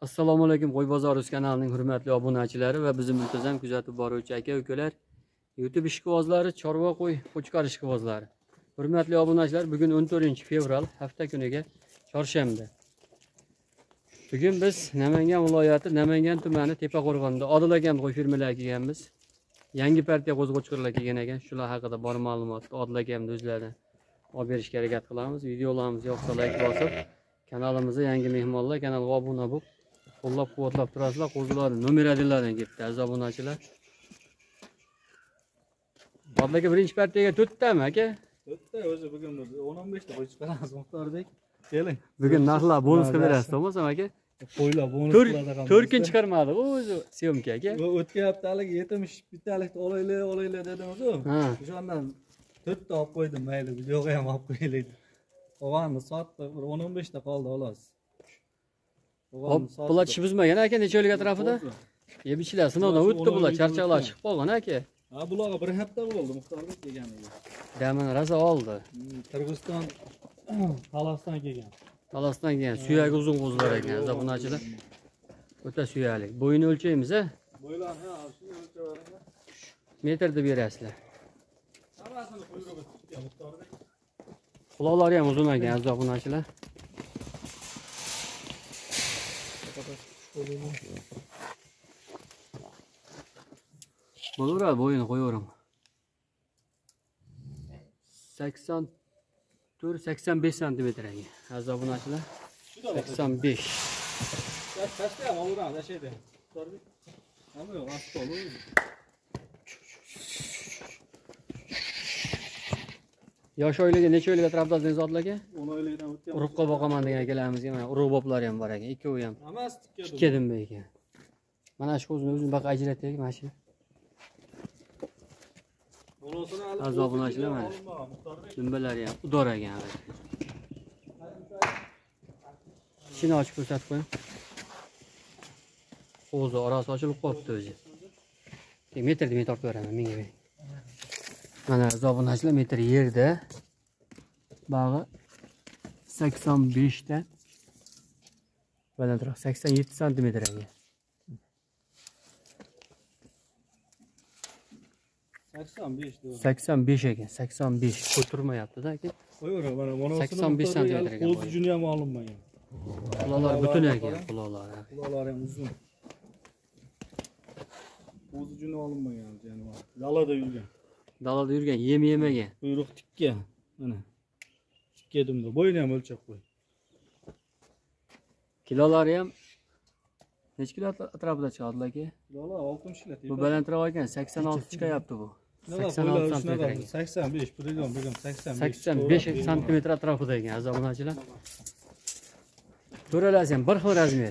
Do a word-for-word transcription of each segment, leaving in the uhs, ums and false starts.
Assalomu alaykum, Qo'y bozori kanalining hurmatli obunachilari va bizim muntazam kuzatib boruvchi aka-ukalar, YouTube ishqibozlari, chorva qo'y qo'chqar ishqibozlari. Hurmatli obunachilar, bugun o'n to'rtinchi fevral, hafta kuniga chorshanba. Bugun biz Namangan viloyati, Namangan tumani Tepaqo'rg'onda Odil akam qo'y fermalariga kelganmiz. Yangi partiya qo'zg'ochqirlar kelgan ekan. Shular haqida bor ma'lumotni Odil akamning o'zlaridan olib berishga harakat qilamiz. Videolarimizni yoqsa like bosib, kanalimizga yangi mehmonlar kanalga obuna bo'lib qo'llab-quvvatlab turasizlar. Qo'zilarni nomeradilardan ketdi aziz obunachilar. Odil aka birinchi partiyaga to'rttami aka? to'rtta o'zi bugun biz o'n o'n besh ta qo'y chiqaramiz Muxtordek. Keling. Bugun narxlar bonusga berasiz, to'g'rimi aka? Qo'ylar bonus qiladigan. to'rtkin chiqarmadi o'zi syomka aka. O'tgan haftalik yetmish bittalikni olaylik, olaylik dedingiz-ku. O'shandan to'rtta olib qo'ydim, mayli, videoga ham olib qo'yaylik. Qolganini sotdi, o'n o'n besh ta qoldi xolos. Hop, bular tish buzmagan aka, necha oylik atrofida? Yeb ichlar, sinovdan o'tdi bular, charchoqlar chiqib qolgan aka. Ha, bularga bir hafta bo'ldi Muxtordek kelganiga. Damini raza oldi. Qirg'iziston Talasdan kelgan. Talasdan kelgan, suyagi uzun qo'zilar ekan, obunachilar. O'ta suyakli. Bo'yini o'lchaymiz a? Bo'ylarni ha, shuni o'lchaveringlar. Metrda berasizlar. Hammasini quyruqqa tutgan Muxtordek. Quloqlari ham uzun ekan, aziz obunachilar. Bo'laveradi, bo'yini qo'yaverim. sakson to'rt sakson besh santimetr ekan, aziz obunachilar. sakson besh. Tashlab olaveramiz, ashaydi. Muxtordek. Hamma yo'q, asli olur. Yosh oilaga necha oylik atrofda dedingiz Odil aka? o'n oylikdan o'tgan. Urug'qa boqaman degan akalarimiz mana urug' boplari ham bor ekan, ikkovi ham. Hammasi tikka. Tikka dimba ekan. Mana shu qo'zini o'zini baqa ajrataylik mana shu. Aziz obunachilar mana. Dimbalari ham udor ekan. Ichini ochib ko'rsatib qo'ying. Qo'zi orasi ochilib qolibdi o'zi. Metrda men tortib beraman, menga bering. Mana aziz obunachilar, metr yerda. Bag'i sakson besh ta. Balandroq sakson yetti santimetr ekan. sakson besh doğru. sakson besh ekan, sakson besh. Ko'tirmayapti-da aka. Qo'yaver, mana mana sakson besh santimetr ekan. Qo'zi juni ham olinmagan. Quloqlar butun ekan, quloqlar. Quloqlari ham uzun. Qo'zi juni olinmagan jonivar. Dalada yurgan. Dalada yurgan, yem yemagan. Quyruq tikka. Mana. Tikka dumda. Bo'yini ham o'lchab qo'y. Kilolari ham necha kilo atrofida chiqadi aka? Kilolar oltmish kilo. Bu balandroq ekan, sakson olti chiqayapti bu. sakson olti santimetr ekan. sakson besh, bugun bugun sakson besh. sakson besh santimetr atrofida ekan, aziz obunachilar. To'ralasi ham bir xil razmer.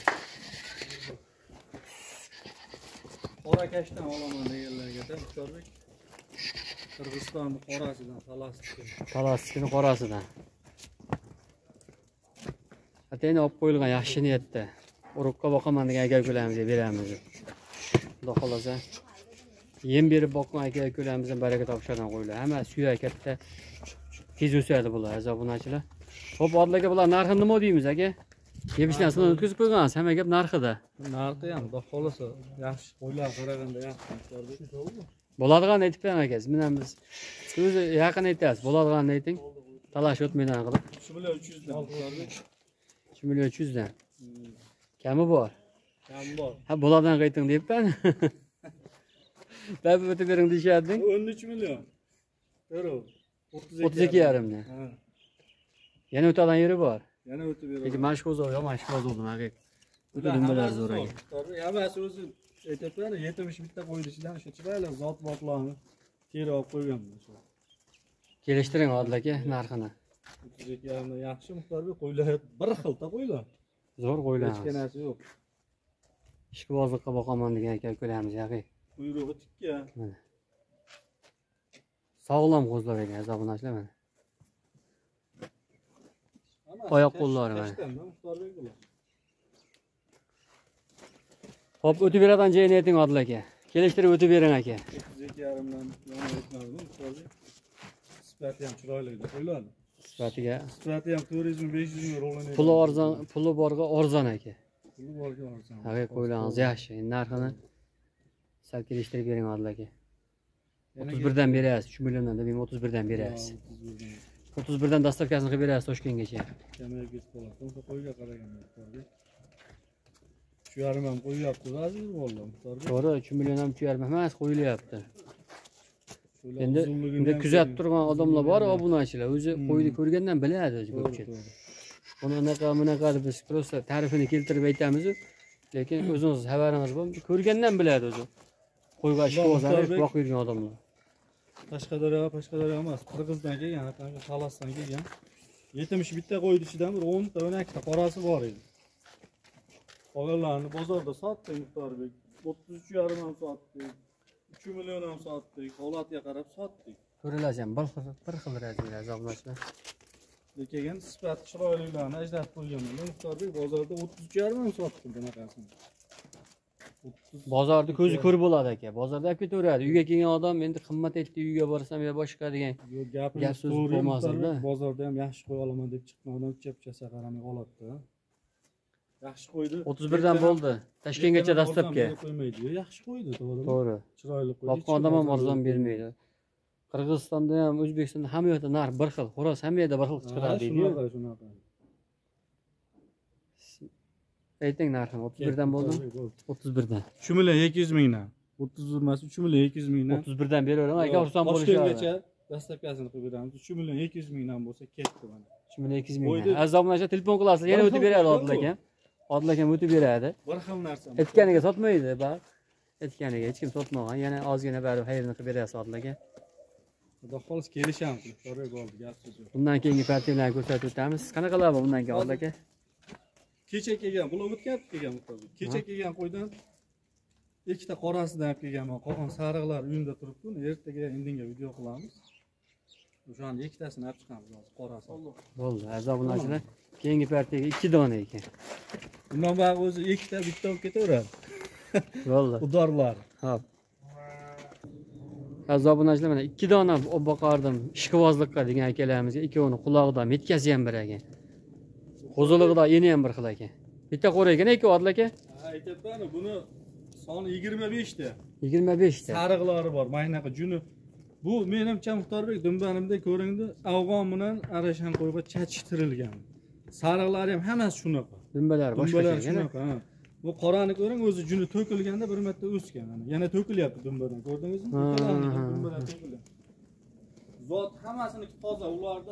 Qora kashdan olaman deganlarga-da Muxtordek. Qirg'izistonning qorasidan, Talasdan. Talasning qorasidan. Atayni olib qo'yilgan yaxshi niyatda. Urug'qa boqaman degan aka-ukalarimiz beramiz. Xudo xolasa yem berib boqgan aka-ukalarimizdan baraka topishadigan qo'ylar. Hamma suyak katta, tez o'sadi bular, aziz obunachilar. Xo'p, Odil aka, bular narxini nima deymiz aka? Yebishdan so'ng o'tkazib qo'ygansiz, hamma gap narxida. Narxi ham xudo xolasa yaxshi, qo'ylar qaraganda yaxshi Muxtordek. Bo'ladigan aytib bering aka, siz bilan biz o'zi yaqin aytasiz, bo'ladiganini ayting. Talash o'tmaydan qilib. uch million uch yuz dan Muxtordek. uch million uch yuz dan. Kami bor. Kami bor. Ha, bo'ladigan qayting deyapman. Dab o'tib bering deyshading. o'n uch million. To'g'ri. o'ttiz ikki yarim dan. Ha. Yana o'tadigan yeri bor. Yana o'tib beraman. Lekin mana shu qo'zg'ol ham mana shu qo'zg'oldim aka. O'ta dumbalar zo'r ekan. Hammasi o'zi aytibman, yetmish bitta qo'ydi ichidan shu chiroyli zot botlarni teri olib qo'yganman shu. Kelishtiring Odil aka narxini. o'ttiz ikki yarim dan yaxshi Muxtordek, qo'ylar bir xilta qo'ylar. Zo'r qo'ylar. Hech narsa yo'q. Ishqibozlikqa boqaman degan aka-ukalarimiz yaqin. Quyrug'i tikka. Mana. Sog'lom qo'zlar ekan, aziz obunachilar mana. Oyoq qo'llari mana. Hop, o'tib beradigan joyini ayting Odil aka. Kelishtirib o'tib bering aka. o'ttiz ikki yarim dan yana aytmadim Muxtordek. Sifati ham chiroyli edi, qo'ylarni. Sifatiga. Sifati ham to'rt yuz ming besh yuz ming rolini. Puli arzon, puli borga arzon aka. Pulu borga olsam. Ha, qo'ylarimiz yaxshi. Endi narxini sal kelishtirib bering Odil aka. o'ttiz birdan berasiz, uch milliondan demayman, o'ttiz birdan berasiz. o'ttiz birdan dastavkasini qilib berasiz Toshkentgacha. Kamerga qo'yib, to'g'ri qo'yga qaragan Muxtorga. uch yarim ham qo'yyapti, aziz bo'ldi Muxtorga. To'g'ri, uch million ham uch yarim emas, qo'yilyapti. Endi endi kuzatib turgan odamlar bor, obunachilar. O'zi qo'yni ko'rgandan biladi o'zi ko'pchilik. Buni unaqa, bunaqa deb biz prosta ta'rifini keltirib aytamiz, lekin o'zingiz xabaringiz bor, ko'rgandan biladi o'zi. Qo'yga ishqibozlar, boqib yurgan odamlar. Qashqadaryo, Qashqadaryo emas, Qirg'izdan kelgan, qancha Xalasdan kelgan. yetmish bitta qo'ydi ichidan bir o'n ta, o'n ikki ta qorasi bor edi. Qolganlarni bozorda sotdik Muxtorbek. o'ttiz uch yarim ham sotdik. uch million ham sotdik. Holatiga qarab sotdik. Ko'rilasiz bir xil, bir xil razmlar azoblanishlar. Lekin sifat chiroylilarni ajratib qo'yganman. Muxtorbek bozorda o'ttiz uch yarim ham sotdim bunaqasini. Bozorda ko'zi ko'r bo'ladi aka. Bozorda olib ketaveradi. Uyga kelgan odam endi qimmat aytdi, uyga borsam yo boshqa degan. Yo'q, gapimiz to'g'ri bo'lmasa, bozorda ham yaxshi qo'y olaman deb chiqqan odam chap-chasa qaramay oladi-da. Yaxshi qo'ydi. o'ttiz birdan bo'ldi. Toshkentgacha dastlabki. Qo'ymaydi. Yaxshi qo'ydi, to'g'rimi? To'g'ri. Chiroyli qo'ydi. Boqqan odam ham arzon bermaydi. Qirg'izistonda ham, O'zbekistonda hamma yoqda narx bir xil. Xo'roz hamma yerda bir xil chiqaradi deydi-yu. Shunaqa, shunaqa. Ayting narxini, o'ttiz birdan bo'ldimi? o'ttiz birdan. uch million ikki yuz mingdan. o'ttiz bir emas, uch million ikki yuz mingdan. o'ttiz birdan beraveraman, aka xursand bo'lishadi. Toshkentgacha dastavkasini qilib beramiz. uch million ikki yuz mingdan bo'lsa ketdi mana. uch million ikki yuz mingdan. Azoblancha telefon qilasizlar, yana o'tib beradi Odil aka. Odil aka o'tib beradi. Bir xil narsa. Aytganiga sotmaydi, bak. Aytganiga hech kim sotmagan. Yana ozgina baribir xayrini qilib berasiz Odil aka. Xudo xolis kelishamiz. To'g'ri bo'ldi, gap so'z yo'q. Bundan keyingi partiyalarni ko'rsatib o'tamiz. Qanaqalar bor bundan keyin Odil aka? Kecha kelgan, bular o'tgan kelgan Muxtorbek. Kecha kelgan qo'ydan ikkita qorasidan olib kelganman. Qolgan sariqlar uyimda turibdi. Ertaga indinga video qilamiz. O'shani ikkitasini olib chiqamiz hozir qorasi. Bo'ldi. Azobunachilar keyingi partiyaga ikki dona ekan. Bundan bari o'zi ikkita bitta olib ketaveradi. Bo'ldi. Udorlar. Xo'p. Azobunachilar mana ikki dona olib boqardim. Ishqibozlikqa degan akalarimizga ikkovini qulog'idan yetkazib ham bir ekan. Qo'zilig'ida eni ham bir xil ekan. Bitta qo'ra ekan ikki Odil aka. Ha, aytibman, buni soni yigirma besh ta. yigirma besh ta. Sariqlari bor, maynaqa juni. Bu menimcha Muxtorbek dumbanimda ko'ringdi, afg'on bilan arashan qo'yib chachishtirilgan. Sariqlari ham hammasi shunaqa. Dumbalar boshqa shunaqa. Bu qorani ko'ring, o'zi juni to'kilganda bir marta o'sgan. Yana to'kilyapti dumbadan, ko'rdingizmi? Dumbalar to'kilgan. Zot hammasini toza, ularda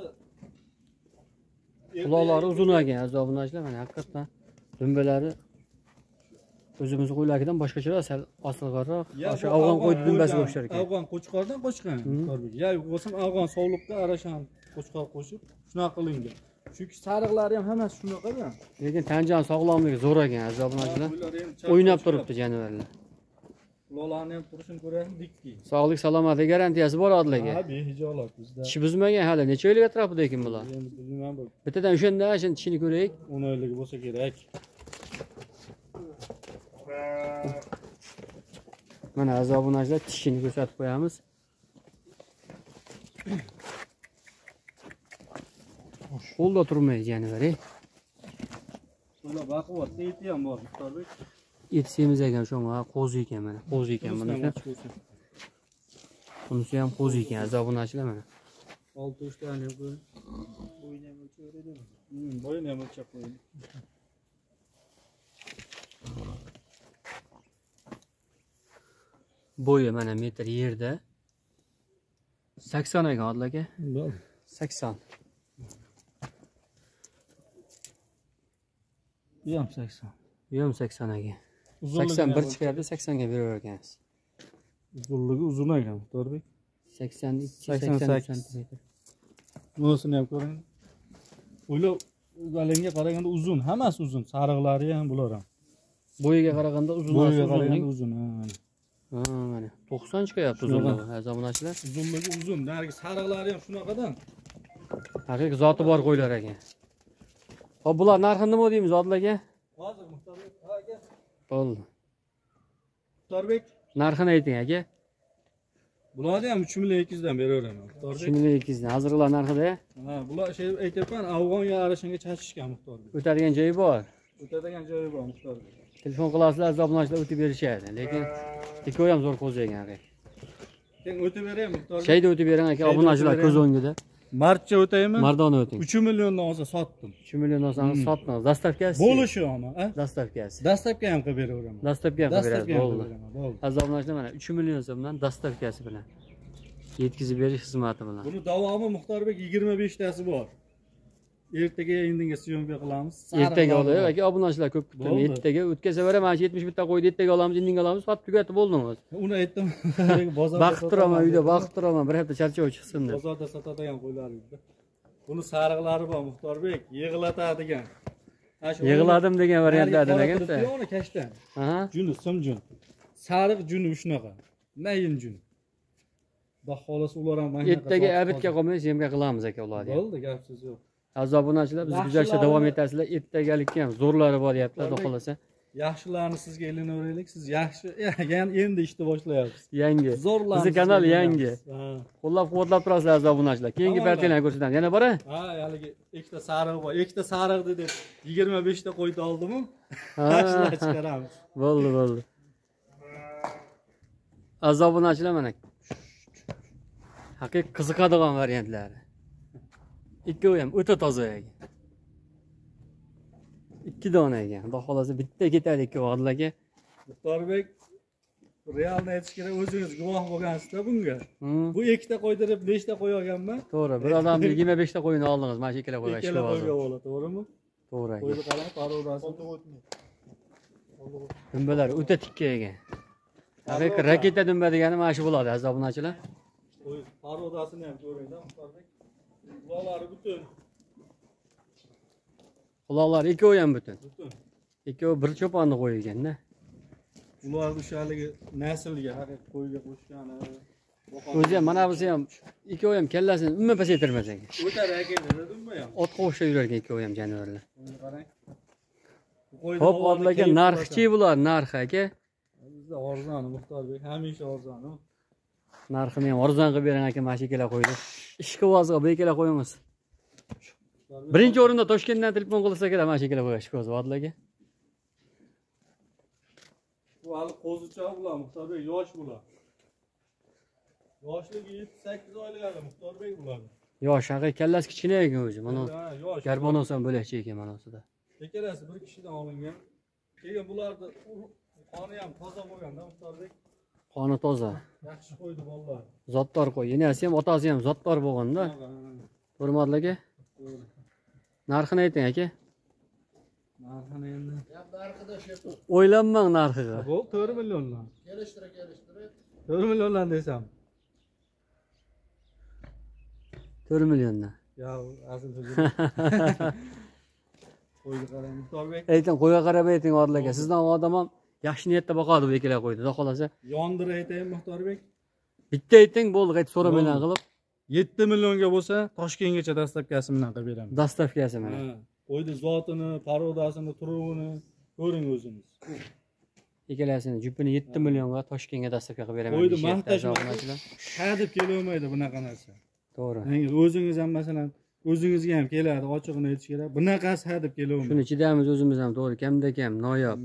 quloqlari uzun ekan azobunachilar, mana haqiqatan dumbalari o'zimiz qo'ylardan boshqacharoq, sal osilg'arroq, o'sha afg'on qo'y dumbasiga o'xshar ekan. Afg'on qo'chqordan qo'shgan Muxtorbek. Ya bo'lsam afg'on sovliqda arashan qo'chqor qo'shib shunaqa qilingan. Chunki sariqlari ham hammasi shunaqa-da. Lekin tanjon sog'lomligi zo'r ekan azobunachilar. O'ynab turibdi jonivorlar. Ularni ham turishini ko'rasiz, dikki. Sog'lik salomatlik garantiyasi bor Odil aka. Ha, behijolat bizda. Tish buzmagan hali, necha oylik atrofida ekan bular? Endi bilmayman bu. Bittadan o'shanda shuni tishini ko'raylik. o'n oyligi bo'lsa kerak. Mana azobunachilar tishini ko'rsatib qo'yamiz. Qo'lda turmaydi jonivar. Ular baquvvat, eti ham bor Muxtorbek. Eti semiz ekan, shunga qo'zi ekan mana, qo'zi ekan bunisi. Bunisi ham qo'zi ekan azobunachilar mana. olti uch ta ham qo'y. Bo'yni ham o'lchab edimi? Hmm, bo'yni ham o'lchab qo'ydi. Bo'yi mana metr yerda. sakson ekan Odil aka. Bo'ldi. sakson. Bu ham sakson. Bu ham sakson ekan. sakson bir chiqyapti, saksonga beraver ekansiz. Uzunligi uzun ekan Muxtorbek. sakson ikki sakson santimetr. Bunisini ham ko'ring. O'ylab galenga qaraganda uzun, hammasi uzun. Sariqlari ham bular ham. Bo'yiga qaraganda uzun, bo'yiga qaraganda uzun. Ha, mana to'qson chiqyapti uzunligi. Azobunachilar. Uzunligi uzun. Narigi sariqlari ham shunaqadan. Haqiqiy zoti bor qo'ylar ekan. Hop, bular narxini nima deymiz Odil aka? Hozir Muxtorbek, ha aka. Bo'ldi. Muxtorbek, narxini ayting aka. bularni ham uch million ikki yuz dan beraveraman Muxtorbek. uch million ikki yuz dan. Hozirlar narxida. Ha, bular şey aytayapman, afg'onga arashanga chachishgan Muxtorbek. O'tadigan joyi bor. O'tadigan joyi bor Muxtor Bey. Telefon qilasizlar, aziz obunachilar o'tib berishadi. Lekin ikkovi ham zo'r qo'zaygan aka. Keyin o'tib beray Muxtor Bey. Shayda o'tib bering aka, obunachilar ko'z o'ngida. Martcha o'taymi? Mardona o'ting. uch milliondan olsa sotdim. uch milliondan so'ng sotdingiz. Dastavkasi. Bo'lishi ama, ha? Dastavkasi. Dastavka ham qilib beraveraman. Dastavka ham qilib berasiz. Bo'ldi. beraman, bo'ldi. Aziz obunachilar mana uch million so'mdan dastavkasi bilan yetkazib berish xizmati bilan. Buni davomi Muxtorbek yigirma besh tasi bor. Ertaga indinga syomka qilamiz. Ertaga olay aka, obunachilar ko'p kutdim. Ertaga o'tkazsa bera, mana yetmish bitta qo'ydi, ertaga olamiz, indinga olamiz, sotib tugatib bo'ldingiz. Uni aytdim. Bozorda Vaqt turaman uyda, vaqt turaman, bir hafta charchoq chiqsin deb. Bozorda sotadigan qo'ylar edi. Buni sariqlari bor Muxtorbek, yig'latadigan. Yig'ladim degan variantlar demaganda. Uni kashtan. Aha. Juni, simjun. Sariq juni shunaqa. Mayin jun. Xudo xolasa ular ham mana Ertaga abidga qolmay semga qilamiz aka ularni. Bo'ldi, gapsiz yo'q. Aziz obunachilar, biz guzarishda davom etasizlar. Ertagalikka ham zo'rlari bo'lyapti, xudo xolasa. Yaxshilarni sizga ilinaveraylik. Siz yaxshi, endi ishni boshlayapsiz. Yangi. Zo'rlarni. Bizning kanal yangi. Ha. Qo'llab-quvvatlab turasizlar aziz obunachilar. Keyingi partiyalarni ko'rsatamiz. Yana bora? Ha, haligi ikkita sariq bor. Ikkita sariq deb yigirma besh ta qo'ydi oldim-ku. Ha. Yaxshilar chiqaramiz. Bo'ldi, bo'ldi. Aziz obunachilar mana haqiqiy qiziqadigan variantlari. Ikkovi ham o'ta toza ekan. ikki dona ekan. Xudo xolasa bitta ketadi ikkovi Odilaka. Muxtorbek, realni aytish kerak, o'zingiz guvoh bo'lgansiz-da bunga. Hmm. Bu ikkita qo'ydirib nechta qo'y olganman? To'g'ri. Bir odamni yigirma besh ta qo'yini oldingiz, mana shu ikkala qo'yga Ikkala chiqib qo'yga oldi. bo'ladi, to'g'rimi? To'g'ri. Qo'yni qarang, parodasi. Dumbalar o'ta tikka ekan. Haqiqiy raketa dumba degani mana shu bo'ladi aziz obunachilar. Qo'y parodasini ham ko'ring-da, Muxtorbek. Quloqlari butun. Quloqlari ikkovi ham butun. Butun. Ikkovi bir cho'ponni qo'yilgan-da. Ular o'shaligi naslga, haqiqiy qo'yga qo'shgani. O'zi ham mana bunisi ham ikkovi ham kallasini umuman pasaytirmas ekan. O'tar ekan dedim-mi ham? Otga o'xshab yurar ekan ikkovi ham jonivorlar. Qo'yni qarang. Xo'p, Odilaka narxchi bular, narxi aka. Bizda arzon Muxtorbek, hamisha arzon. Narxini ham arzon qilib bering aka, mana shu ikkala qo'ydi. Ishqibozga bu ikkala qo'yimiz. Birinchi o'rinda Toshkentdan telefon qilsa kerak, mana shu ikkala qo'y ishqiboz Odilaka. Bu hali qo'zichoq bular Muxtorbek, yosh bular. Yoshligi yetti sakkiz oylik hali Muxtorbek bular. Yosh, haqiqiy kallasi kichkina ekan o'zi. Mana Ha, yosh. garbonos ham bo'lakcha ekan mana sida. Ikkalasi bir kishidan olingan. Keyin bularni qoni ham toza bo'lganda Muxtorbek. Qoni toza. Yaxshi qo'ydi bolalar. Zotdor qo'y. Enasi ham, otasi ham zotdor bo'lganda. To'g'rimi Odilaka? Narxini ayting aka. Narxini endi. O'ylanmang narxiga. Bu to'rt milliondan. Kelishtirib, kelishtirib. to'rt milliondan desam. to'rt milliondan. Ya, asl so'zim. Qo'yni qarang Muxtorbek. Ayting, qo'yga qarab ayting Odilaka. Sizdan odam ham yaxshi niyatda boqadi bu ikkala qo'ydi. Xudo xolasa. Yondir aytaymi Muxtorbek? Bitta ayting, bo'ldi, qaytib so'ramayman qilib. yetti millionga bo'lsa, Toshkentgacha dastavkasi bilan qilib beraman. Dastavkasi mana. Ha, qo'ydi zotini, parodasini, turuvini ko'ring o'zingiz. Ikkalasini jupini yetti millionga Toshkentga dastavka qilib beraman. Qo'ydi maqtash ha deb kelolmaydi bunaqa narsa. To'g'ri. Yangi o'zingiz ham masalan o'zingizga ham keladi, ochig'ini aytish kerak. Bunaqasi ha deb kelolmaydi. Shuni chidamiz o'zimiz ham, to'g'ri, kamda kam, noyob.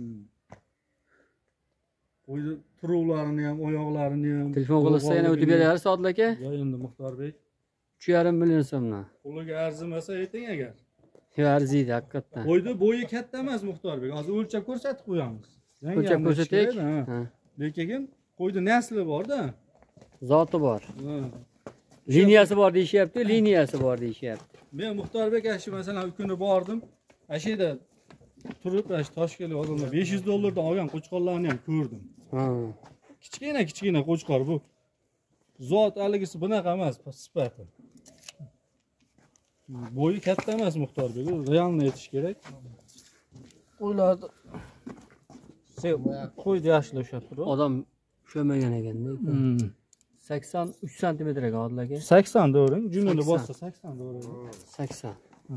Qo'ydi turuvlarini ham, oyoqlarini ham. Telefon qilsa yana o'tib berasiz Odilaka? Yo endi Muxtorbek. uch yarim million so'mdan. Puliga arzimasa ayting agar. Yo, arziydi haqiqatdan. Qo'ydi bo'yi katta emas Muxtorbek. Hozir o'lchab ko'rsatib qo'yamiz. O'lchab ko'rsatak. Ha. Lekin qo'ydi nasli bor-da. Zoti bor. Ha. Liniyasi bor deyishyapti, liniyasi bor deyishyapti. Men Muxtorbek ashi masalan bir kuni bordim. Ashida turib, ash Toshkentga odamlar besh yuz dollardan olgan qo'chqorlarni ham ko'rdim. Ha. Kichkina kichkina qo'chqor bu. Zot haligisi bunaqa emas, sifati. Bo'yi katta emas Muxtorbek, realni aytish kerak. Qo'ylarni qo'ydi yaxshi ushlab turib. Odam ushlamagan ekanda. sakson uch santimetr ekan Odilaka. sakson doğrang, junini bossa sakson doğrang. sakson.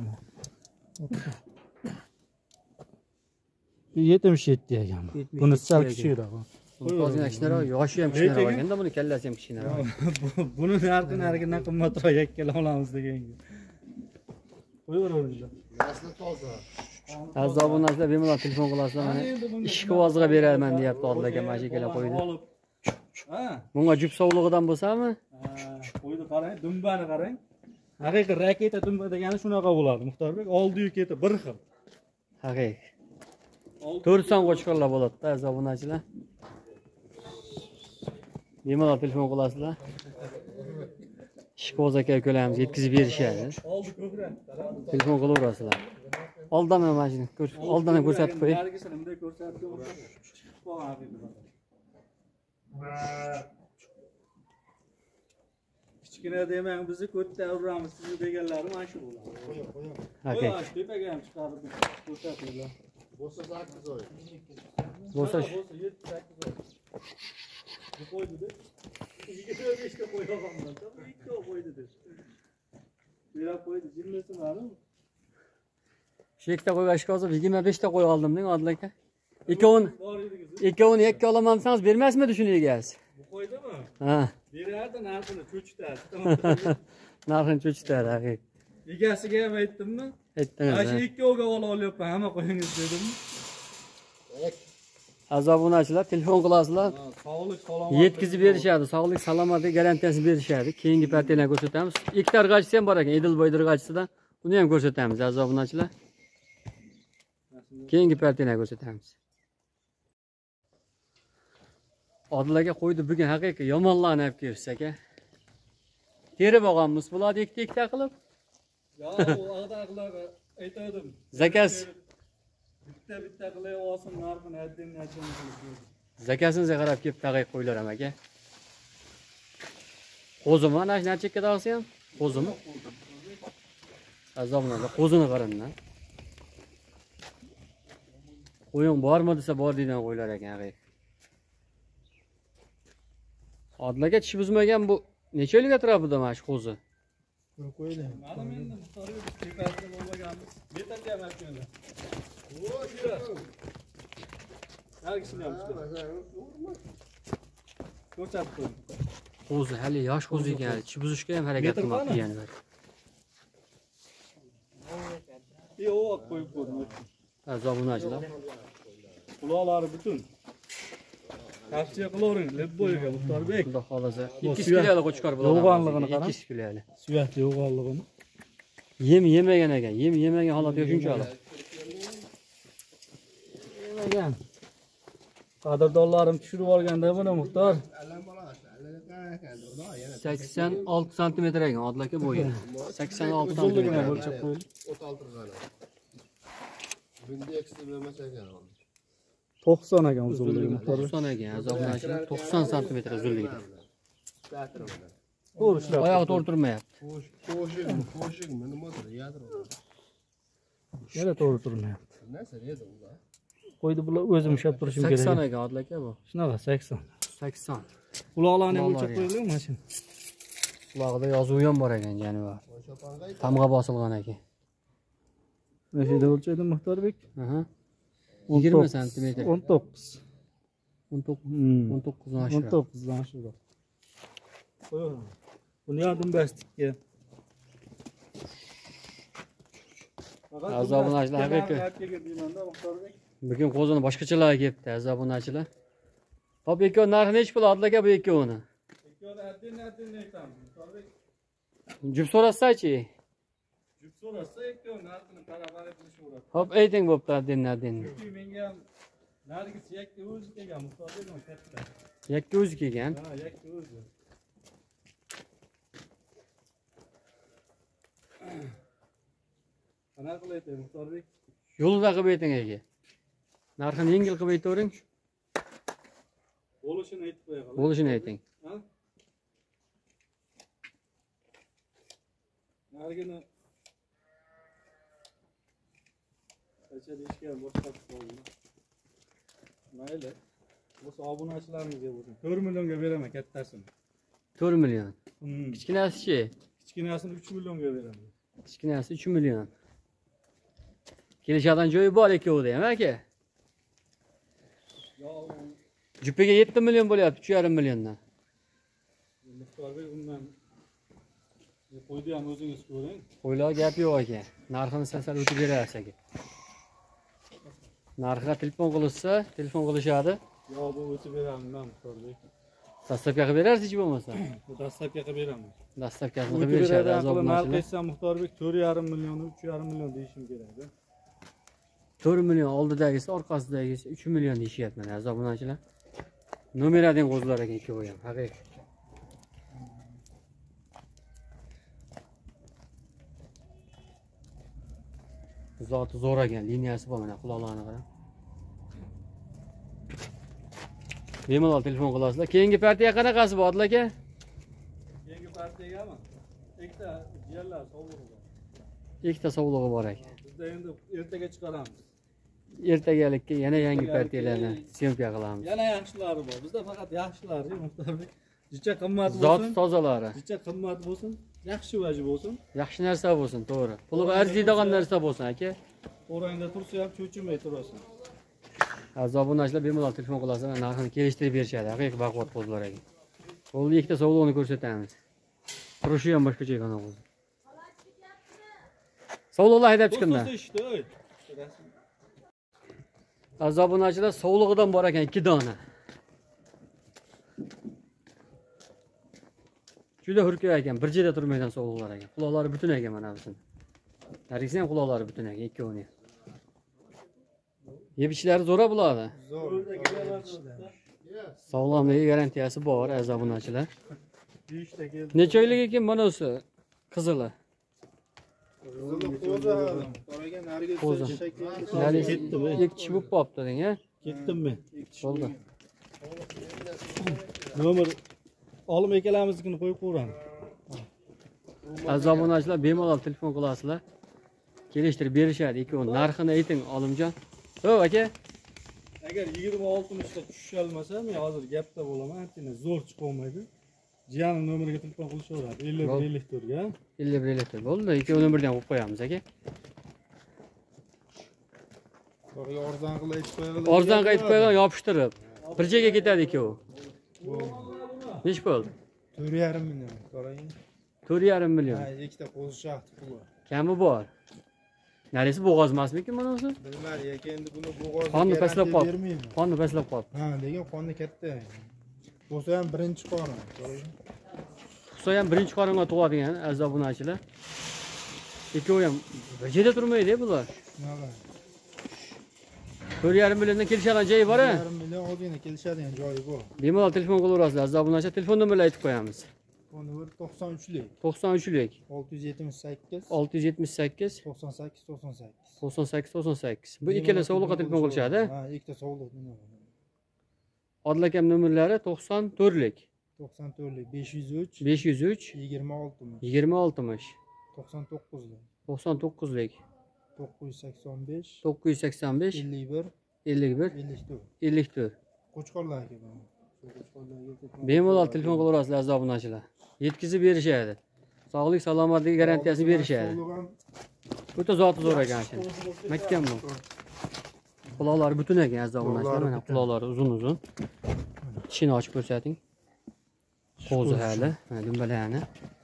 yetmish yetti ekan. Buni sal kichikroq. Ozgina kichikroq, yoshi ham kichikroq ekanda, buni kallasi ham kichikroq. Buni narxi narxidan qimmatroq yakkala olamiz deganga. Qo'yaveringlar. Nasli toza. Aziz obunachilar bemalol telefon qilasizlar. Mana ishki ovozga beraman deyapti Odil aka mana shu ikkala qo'ydi. Ha, Bunga jup sovlig'idan bo'lsami? qo'ydi qarang, dumbani qarang. Haqiqiy raketa dumba degani shunaqa bo'ladi, Muxtorbek. Oldi-yu keti bir xil. Haqiqiy. to'rt son qo'chqorlar bo'ladi-da aziz obunachilar. Bemalol telefon qilasizlar. Ishqiboz aka ukalarimiz yetkazib berishadi. Oldi ko'krak. Telefon qilaverasizlar. Oldin ham mana shuni oldin ham ko'rsatib qo'ying. Nargisini bunday ko'rsatib qo'ying. Kichkina demang, bizni ko'tda uramiz, sizni deganlari mana shu bo'ladi. Qo'ying, qo'ying. Okey. Qo'y, tepaga ham chiqarib ko'rsatinglar. Bo'lsa sakkiz oy. Bo'lsa yetti sakkiz oy. Bu qo'ydi-da. yigirma besh ta qo'y olganman. ikki ta qo'ydi-da. Berab qo'ydi, jinnisi ma'lum. shu ikkita qo'yga ishga hozir yigirma besh ta qo'y oldim deng Odil aka. Ikkovini ikkovini yakka olaman desangiz bermasmidi shuni egasi? Bu qo'ydimi? Ha. Berardi, narxini cho'chitadi. Narxini cho'chitadi haqiqiy. Egasiga ham aytdimmi? Aytdingiz. Mana shu ikkovga olib olyapman, hamma qo'yingiz dedim. Aziz obunachilar telefon qilasizlar. Sog'lik, salomatlik. Yetkazib berishadi. Sog'lik, salomatlik garantiyasini berishadi. Keyingi partiyalarni ko'rsatamiz. Ikkita irg'achisi ham bor ekan, Edilboy irg'achisidan. Uni ham ko'rsatamiz aziz obunachilar. Keyingi partiyalarni ko'rsatamiz. Odil aka qo'ydi bugun haqiqiy yomonlarni olib kelishsa aka. Terib olganmiz bo'ladi ikkita-ikkita qilib. Ya, u ag'daqlarga aytadim. Zakas Bitta bitta qilib olsin, narxini addin addin qilib. zakasini qarab kelib tag'ay qo'ylar ham aka. Qo'zimi ana shu chekka dag'si ham? Qo'zimi? Azoblanadi. Qo'zini qaranglar. Qo'ying bormi desa bor deydigan qo'ylar ekan haqiqiy. Odil aka tish buzmagan bu necha yilga turadi mana shu qo'zi? Qo'ydi. Ma'lum endi Muxtorga biz tepasida bo'lmaganmiz. Metalga ham aytganlar. O, yura. Nargisini ham chiqdi. Ko'rsatib qo'ying. Qo'zi hali yosh qo'zi ekan, tish buzishga ham harakat qilmoqda yana. E, o qo'yib qo'ydim. Aziz obunachilar. Quloqlari butun. Tavsiya qilavering, Lebboyga Muxtorbek. Xudo xolasa ikki kilolik qo'chqor bo'ladi. Yo'g'onligini qarang. ikki kilolik. Suyakli yo'g'onligini. Yem yemagan ekan, yem yemagan holati shunchalik. Yemagan. Qadrdonlarim tushirib olganda buni Muxtor. sakson olti santimetr ekan Odil aka bo'yi. sakson olti Uzunligini santimetr. o'lchab qo'ying. o'ttiz olti g'ana. Bunda ekstra bo'lmas ekan. to'qson ekan uzunligi Muxtor. to'qson ekan, azoblashlar to'qson santimetr uzunligida. To'g'ri ishlab. Oyog'i to'g'ri turmayapti. Qo'shig'mi, qo'shig'mi, nimadir, yadro. Yana to'g'ri turmayapti. Narsa edi u. Qo'ydi bular o'zim ushlab turishim kerak. sakson ekan Odil aka bu. Shunaqa sakson. sakson. Quloqlarni ham o'lchab Quloqlari qo'yinglar mashina. Qulog'ida yozuvi ham bor ekan jonivar. Tamg'a bosilgan ekan. Mana shu yerda o'lchaydi Muxtorbek. Aha. yigirma santimetr. o'n to'qqiz. o'n to'qqiz. Hmm. o'n to'qqizdan o'n oshiradi. to'qqiz dan oshiradi. Qo'yaman. Buni ham dumbastikka. Aziz obunachilar haqiqiy. Bugun qo'zini boshqachalarga kelibdi aziz obunachilar. Hop ikkovi narxi nechi pul Odil aka bu ikkovini? Ikkovini addin addin aytamiz. Muxtorbek. Jup so'rassachi? Jup so'rasa ikkovini narxini baravar qilishaveradi. Hop ayting bo'pti adin adin. Chunki menga ham nargis yakka o'zi kelgan Muxtorbek ham katta. Yakka o'zi kelgan. Ha, yakka o'zi. Qanaqa qilib aytay Muxtorbek? Yo'lda qilib ayting aka. Narxini yengil qilib aytavering. Bo'lishini aytib qo'ya qolay. Bo'lishini ayting. Ha? Nargini qancha deyishgan boshqatib qoldim. Mayli. Bu obunachilarimizga bo'lsin. to'rt millionga beraman kattasini. to'rt million. Hmm. Kichkinasi-chi? Kichkinasini uch millionga beraman. Kichkinasi uch million. Kelishadigan joyi bor ikkovida ham aka. Yo, Jupiga yetti million bo'lyapti, uch yarim milliondan. Muxtorbek undan qo'ydi ham o'zingiz ko'ring. Qo'ylar gap yo'q aka. Narxini sasal o'tib berasiz aka. Narxiga telefon qilishsa, telefon qilishadi. Yo, bu o'tib beraman men Muxtorbek. Dastavka qilib berarsiz hech bo'lmasa. Bu dastavka qilib beraman. Dastavkasini O'tib qilib berishadi beradan azob qilib narx obunachilar. aytsam Muxtorbek to'rt yarim million, uch yarim million deyishim kerak-da. to'rt million oldidagisi, orqasidagisi uch million deyishyapman azob obunachilar. Nomerading qo'zlar ekan ikkovi ham, haqiqiy. Zoti zo'r ekan, liniyasi bor mana quloqlarni qarang. Bemalol telefon qilasizlar. Keyingi partiya qanaqasi bor Odil aka? Keyingi partiyagami? Ikkita jiyanlar sovug'i bor. Ikkita sovug'i bor ekan. Bizda endi ertaga chiqaramiz. Ertagalikka yana yangi partiyalarni syomka qilamiz. Yana yaxshilari bor. Bizda faqat yaxshilari, Muxtorbek. Jicha qimmat Zot bo'lsin. tozalari. Jicha qimmat bo'lsin, yaxshi vaji bo'lsin. Yaxshi narsa bo'lsin, to'g'ri. Puli arziydigan narsa bo'lsin aka. O'rangda tursa ham cho'chimay turasin. Azob obunachilar bemalol telefon qilasizlar, narxini kelishtirib berishadi. Haqiqiy baquvvat qo'zlar ekan. Qo'lda ikkita sovug'ini ko'rsatamiz. Turishi ham boshqacha ekan o'zi. Sovug'lar haydab chiqinglar. Azob obunachilar sovug'idan bor ekan ikki dona. Juda hurkib ekan, bir joyda turmaydigan sovug'lar ekan. Quloqlari butun ekan mana bizning. Narigisi ham quloqlari butun ekan ikkovini. Yeb ishlari zo'ra bo'ladi. Zo'r. Sog'lomligi garantiyasi bor azob obunachilar. Beshta keldi. Necha oylik ekan mana o'si qizili? Qo'za hadim. Qaragan narigi Qo'za. shakl. Narigi ikki kishi bo'lib qolibdi deng, ha? Ketdim men. Bo'ldi. Nomer olim akalamiznikini qo'yib qo'yamiz. Azob obunachilar bemalol telefon qilasizlar. Kelishtirib berishadi ikkovi. Narxini ayting, Olimjon. Ho, aka. Agar yigirma oltmishta tusha olmasa, men hozir gapda bo'laman, antina zo'r chiqolmaydi. Jiyanim nomeriga telefon qilishaveradi. ellik bir ellik to'rt ga. ellik bir ellik to'rt bo'ldi. Ikkovini birdan qo'yib qo'yamiz, aka. Qo'yga arzon qilib aytib qo'yadi. Arzon qaytib qo'ygan yopishtirib. Bir joyga ketadi ikkovi. Nech bo'ldi? to'rt yarim million. Qaragan. to'rt yarim million. Ha, ikkita qo'zi shaxti puli. Kami bor. Narisi bo'g'ozmasmikin mana o'zi? Bilmadi, aka endi buni bo'g'ozga Qonni pastlab qoldi. bermayman. Qonni pastlab qoldi. Ha, lekin qonni katta. Bo'lsa ham birinchi qorin. Xuso ham birinchi qoringa tug'adigan azob obunachilar. Ikkovi ham bir joyda turmaydi bular. Nima? to'rt yarim milliondan kelishadigan joyi bor-a? yarim million ozgina kelishadigan joyi bor. Bemalol telefon qilaverasizlar. Azob obunachilar telefon nomerlarini aytib qo'yamiz. Foni to'qson uchlik, to'qson uchlik, olti yuz yetmish sakkiz, olti yuz yetmish sakkiz, to'qson sakkiz, to'qson sakkiz. to'qson sakkiz to'qson sakkiz. Bu ikkala sovliqqa telefon qilishadi. Ha, ikkita sovliq nima? Odil akam nomerlari to'qson to'rtlik, to'qson to'rtlik, besh yuz uch, besh yuz uch, yigirma oltmish, yigirma oltmish, to'qson to'qqizlik, to'qson to'qqizlik, to'qqiz yuz sakson besh, to'qqiz yuz sakson besh, ellik bir, ellik bir, ellik to'rt. ellik to'rt. Qo'chqorlarga bor. Qo'chqorlarga telefon. Bemalol telefon qilaverasizlar azob obunachilar. Yetkazib berishadi. Sog'lik salomatlik garantiyasini berishadi. Sovliq ham O'ta zoti zo'r ekan shu. Mahkam bu. Quloqlari butun ekan azob obunachilar. Mana quloqlari uzun-uzun. Tishini ochib ko'rsating. Qo'zi hali, mana dumbalarni.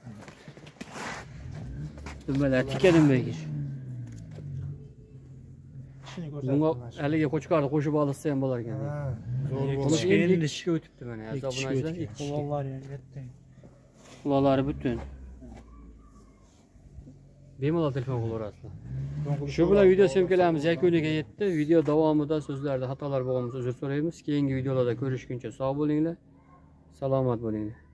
Dumbalar tikadimi ekan. tishini Bunga ko'rsatdim. haliga qo'chqorni qo'shib olsa ham bo'lar ekan. Ha, zo'r Buni bo'ldi. endi ikki tishga o'tibdi mana azob obunachilar. Ikki tishga. Quloqlar ham katta. Quloqlari butun. Bemalol telefon qilaverasizlar. Shu bilan video syomkalarimiz yakuniga yetdi. Video davomida so'zlarda xatolar bo'lgan bo'lsa uzr so'raymiz. Keyingi videolarda ko'rishguncha sog' bo'linglar. Salomat bo'linglar.